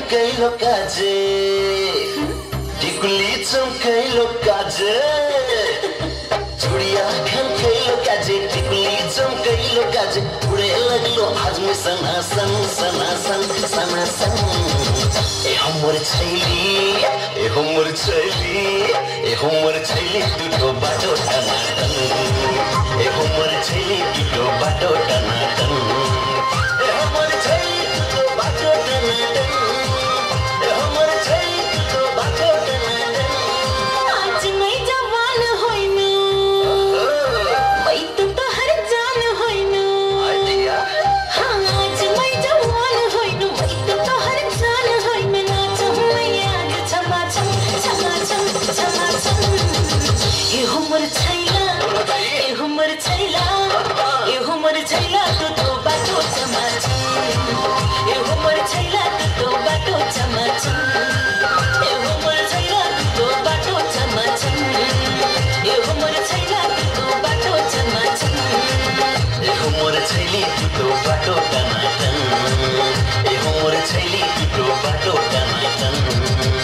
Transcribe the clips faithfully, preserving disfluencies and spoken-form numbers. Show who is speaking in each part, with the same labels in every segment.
Speaker 1: कैलो काजे टिकुली चम्कैलो काजे चुड़िया खन कैलो काजे टिकुली चम्कैलो काजे उड़े लगलो आज में सनासन सनासन सनासन ए हमर छैली ए हमर छैली ए हमर छैली दुटो बाटो टनाटन ए हमर छैली दुटो बाटो टनाटन ए हमर छैली दुटो बाटो टनाटन ए हमर छैली दुटो बाटो टनाटन
Speaker 2: आज मैं जवान होइनु मैं तो तोहर जान होइनु
Speaker 1: आइडिया
Speaker 2: हाँ आज मैं जवान होइनु मैं तो तोहर जान होइनु नाचो मैं आज छमा छम छमा छम छमा छम ए हमर छैला ए हमर छैला ए हमर छैला तो तो बाटो छमा छम ए हमर छैला तो तो बाटो छमा छम ए हमर छैला तो तो बाटो छमा छम ए हमर छैला तो तो बाटो छमा छम
Speaker 1: ए हमर छैली दुटो बाटो टनाटन ए हमर छैली दुटो बाटो टनाटन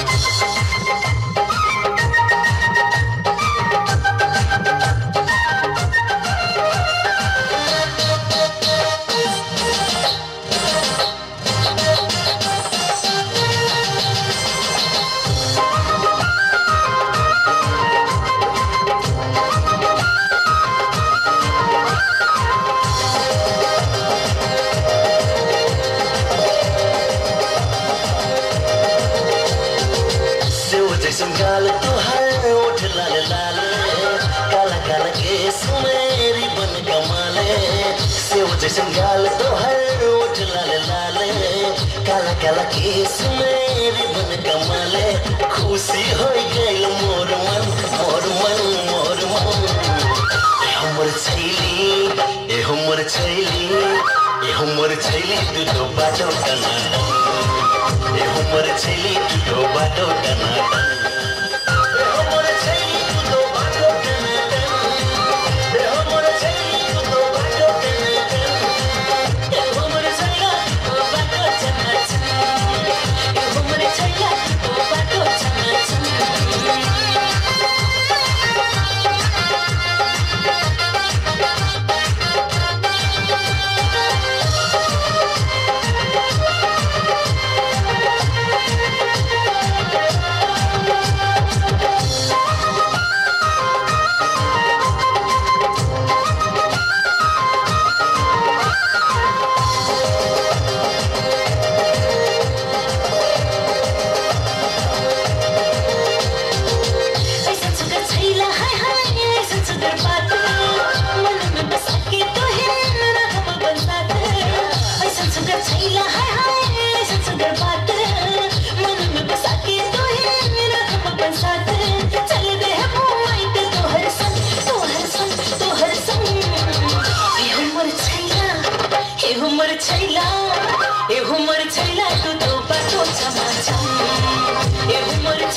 Speaker 1: गाल तुहार ओठ लाल लाल काला काला केस मेरी बन कमाले सेव जैसन गाल तुहार ओठ लाल लाल काला काला केस मेरी बन कमाले खुशी हो गई मोर मन मोर मन मोर मन ए हमर छैली ए हमर छैली ए हमर छैली दुटो बाटो टनाटन ए हमर छैली दुटो बाटो टनाटन
Speaker 2: हमर छैला ए हमर छैला तू तो बाटो छमा छम ए हमर